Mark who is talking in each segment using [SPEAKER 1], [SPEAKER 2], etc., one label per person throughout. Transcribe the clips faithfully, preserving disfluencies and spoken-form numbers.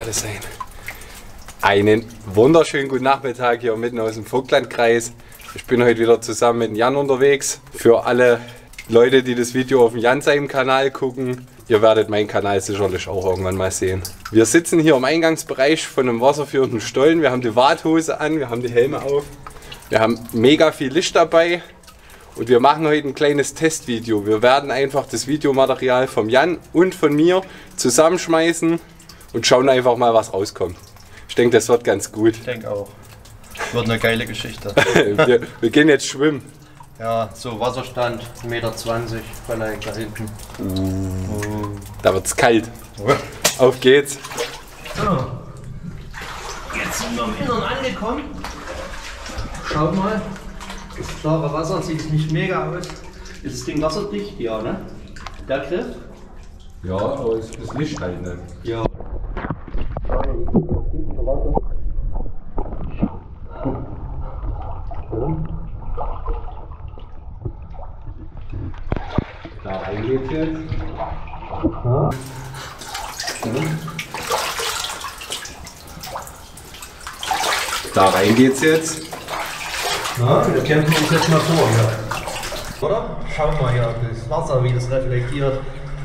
[SPEAKER 1] gerade sein. Einen wunderschönen guten Nachmittag hier mitten aus dem Vogtlandkreis. Ich bin heute wieder zusammen mit Jan unterwegs. Für alle Leute, die das Video auf dem Jan seinem Kanal gucken, ihr werdet meinen Kanal sicherlich auch irgendwann mal sehen. Wir sitzen hier im Eingangsbereich von einem wasserführenden Stollen. Wir haben die Warthose an, wir haben die Helme auf. Wir haben mega viel Licht dabei und wir machen heute ein kleines Testvideo. Wir werden einfach das Videomaterial vom Jan und von mir zusammenschmeißen und schauen einfach mal, was rauskommt. Ich denke, das wird ganz gut.
[SPEAKER 2] Ich denke auch. Wird eine geile Geschichte.
[SPEAKER 1] wir, wir gehen jetzt schwimmen.
[SPEAKER 2] Ja, so Wasserstand ein Meter zwanzig vielleicht da hinten.
[SPEAKER 1] Uh, da wird's kalt. Auf geht's.
[SPEAKER 2] So. Jetzt sind wir im Innern angekommen. Schaut mal. Das klare Wasser sieht nicht mega aus. Ist das Ding wasserdicht? Ja, ne? Der Griff?
[SPEAKER 1] Ja, aber es ist Licht halt, ne?
[SPEAKER 2] Ja.
[SPEAKER 1] Da rein geht's jetzt.
[SPEAKER 2] Ja.
[SPEAKER 1] Da rein geht's jetzt.
[SPEAKER 2] Na, wir kämpfen uns jetzt mal vor hier. Oder? Schau mal hier, das Wasser, wie das reflektiert.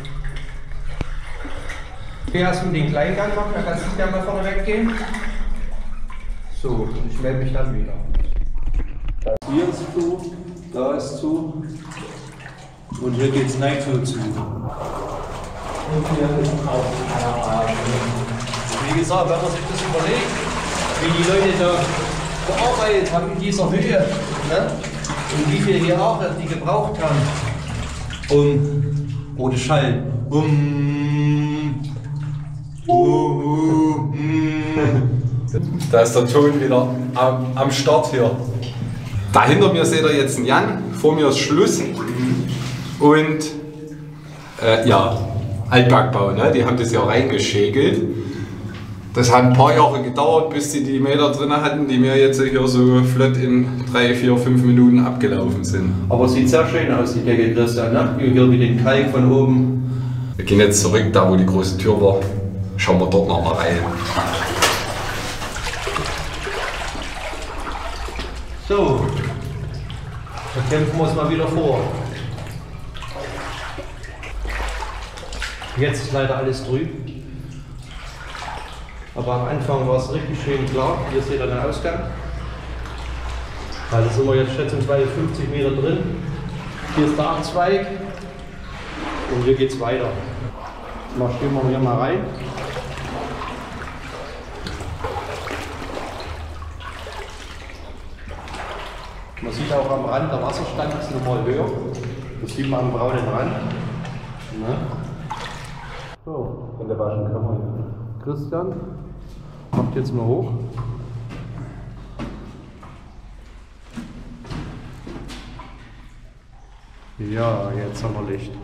[SPEAKER 2] Hier hast du den Kleingang machen, dann kannst du gerne mal vorne weggehen. So, ich melde mich dann wieder. Hier ist zu, da ist zu und hier geht es Nitro zu. Und hier ist auch Feierabend. Wie gesagt, wenn man sich das überlegt, wie die Leute da gearbeitet haben in dieser Höhe, ne? Und wie viel hier auch die gebraucht haben, um ohne Schall, um, um,
[SPEAKER 1] Da ist der Ton wieder am, am Start hier. Da hinter mir seht ihr jetzt einen Jan, vor mir ist Schluss und äh, ja, Altbergbau, ne? Die haben das ja reingeschägelt. Das hat ein paar Jahre gedauert, bis sie die Meter drin hatten, die mir jetzt hier so flott in drei, vier, fünf Minuten abgelaufen sind.
[SPEAKER 2] Aber es sieht sehr schön aus, die Decke, Christian, ne? Hier mit dem Kalk von oben.
[SPEAKER 1] Wir gehen jetzt zurück, da wo die große Tür war. Schauen wir dort noch mal rein.
[SPEAKER 2] So, dann kämpfen wir uns mal wieder vor. Jetzt ist leider alles trüb. Aber am Anfang war es richtig schön klar. Hier seht ihr den Ausgang. Also sind wir jetzt schätzungsweise fünfzig Meter drin. Hier ist der Abzweig und hier geht es weiter. Marschieren wir hier mal rein. Man sieht auch am Rand, der Wasserstand ist nochmal höher. Das sieht man am braunen Rand. Ne? So,
[SPEAKER 1] In der Waschenkammer.
[SPEAKER 2] Christian, macht jetzt mal hoch. Ja, jetzt haben wir Licht.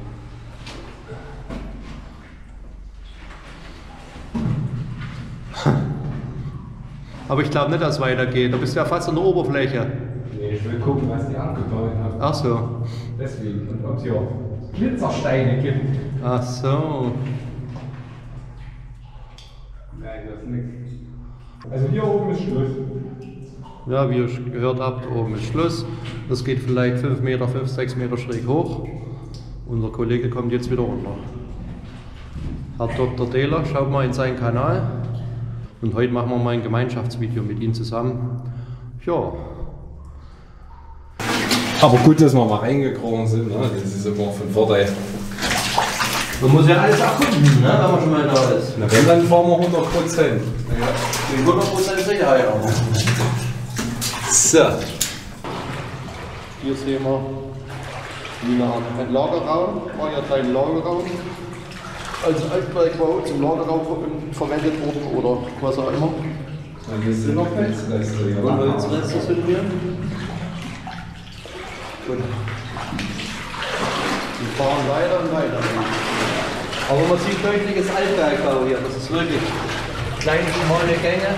[SPEAKER 2] Aber ich glaube nicht, dass es weitergeht. Da bist du ja fast an der Oberfläche.
[SPEAKER 1] Nee, ich will gucken, was die angebaut haben.
[SPEAKER 2] Ach so.
[SPEAKER 1] Deswegen. Und ob es hier Glitzersteine gibt.
[SPEAKER 2] Ach so.
[SPEAKER 1] Nein, das ist nichts. Also hier oben ist Schluss.
[SPEAKER 2] Ja, wie ihr gehört habt, oben ist Schluss. Das geht vielleicht fünf Meter, fünf, sechs Meter schräg hoch. Unser Kollege kommt jetzt wieder runter. Herr Doktor Dehler, schaut mal in seinen Kanal. Und heute machen wir mal ein Gemeinschaftsvideo mit ihm zusammen. Ja.
[SPEAKER 1] Aber gut, dass wir mal reingekrochen sind, ne? Das ist immer von Vorteil.
[SPEAKER 2] Man muss ja alles erkunden, ne? Wenn man schon mal da ist.
[SPEAKER 1] Na, wenn, dann fahren wir hundert Prozent.
[SPEAKER 2] Ja, die hundert Prozent Sicherheit auch.
[SPEAKER 1] So.
[SPEAKER 2] Hier sehen wir wie eine Art ein Lagerraum. War ja ein Lagerraum. Als Altbergbau zum Lagerraum ver verwendet worden oder was auch immer.
[SPEAKER 1] Und hier sind noch Holzreste.
[SPEAKER 2] Und Holzreste sind hier. Gut. Wir fahren weiter und weiter. Aber man sieht deutliches Altbergbau hier. Das ist wirklich kleine, schmale Gänge.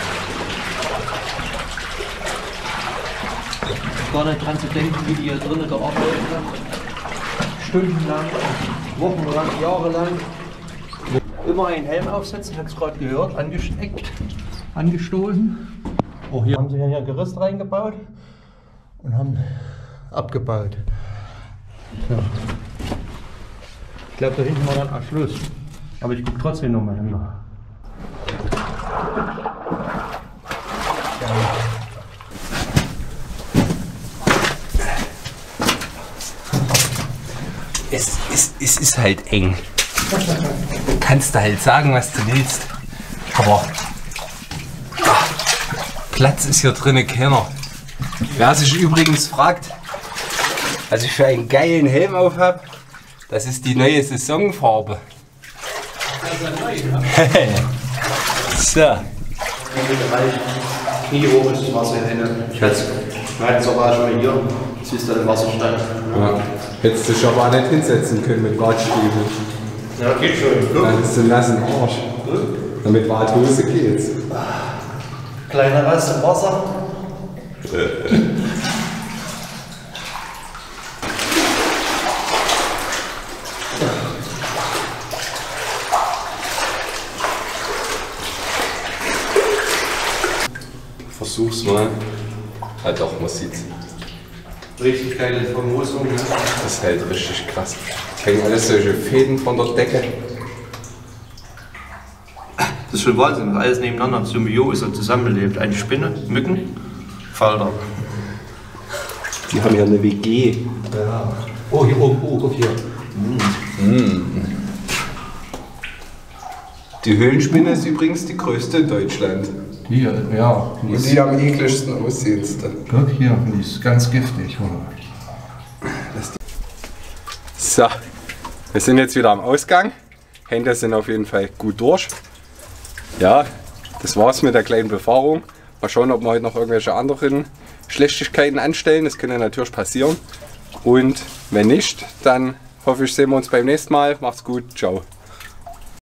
[SPEAKER 2] Gar nicht dran zu denken, wie die hier drinnen gearbeitet haben. Stundenlang, wochenlang, jahrelang. Immer einen Helm aufsetzen, hat es gerade gehört, angesteckt, angestoßen. Oh, hier haben sie hier ein Gerüst reingebaut und haben abgebaut. Ja. Ich glaube, da hinten war dann auch Schluss. Aber ich gucke trotzdem noch mal hin.
[SPEAKER 1] Es, es, es ist halt eng. Du kannst da halt sagen, was du willst. Aber ach, Platz ist hier drinnen keiner. Wer sich übrigens fragt, was ich für einen geilen Helm auf habe, das ist die neue Saisonfarbe. So.
[SPEAKER 2] Knie hoch ist das Wasser hier. Ich hatte es aber schon mal hier. Siehst du den Wasserstand.
[SPEAKER 1] Ja. Hättest du dich aber auch nicht hinsetzen können mit Wartstiefeln.
[SPEAKER 2] Ja, geht schon.
[SPEAKER 1] Dann ist du nassen Arsch. Ja, mit Warthose geht's.
[SPEAKER 2] Kleiner Rest im Wasser.
[SPEAKER 1] Versuch's mal. Ah doch, man sieht's.
[SPEAKER 2] Richtig geile Vermosung. Ne?
[SPEAKER 1] Das ist halt richtig krass. Es hängen alles solche Fäden von der Decke.
[SPEAKER 2] Das ist schon Wahnsinn, alles nebeneinander, Symbiose zusammenlebt. Eine Spinne, Mücken, Falter.
[SPEAKER 1] Die haben ja eine W G.
[SPEAKER 2] Ja. Oh, hier oben, oh, guck hier.
[SPEAKER 1] Mm. Die Höhlenspinne ist übrigens die größte in Deutschland.
[SPEAKER 2] Hier, ja. Die
[SPEAKER 1] Und die am ekligsten aussehendsten.
[SPEAKER 2] Guck hier, die ist ganz giftig.
[SPEAKER 1] So, wir sind jetzt wieder am Ausgang. Hände sind auf jeden Fall gut durch. Ja, das war's mit der kleinen Befahrung. Mal schauen, ob wir heute noch irgendwelche anderen Schlechtigkeiten anstellen. Das könnte natürlich passieren. Und wenn nicht, dann hoffe ich, sehen wir uns beim nächsten Mal. Macht's gut, ciao.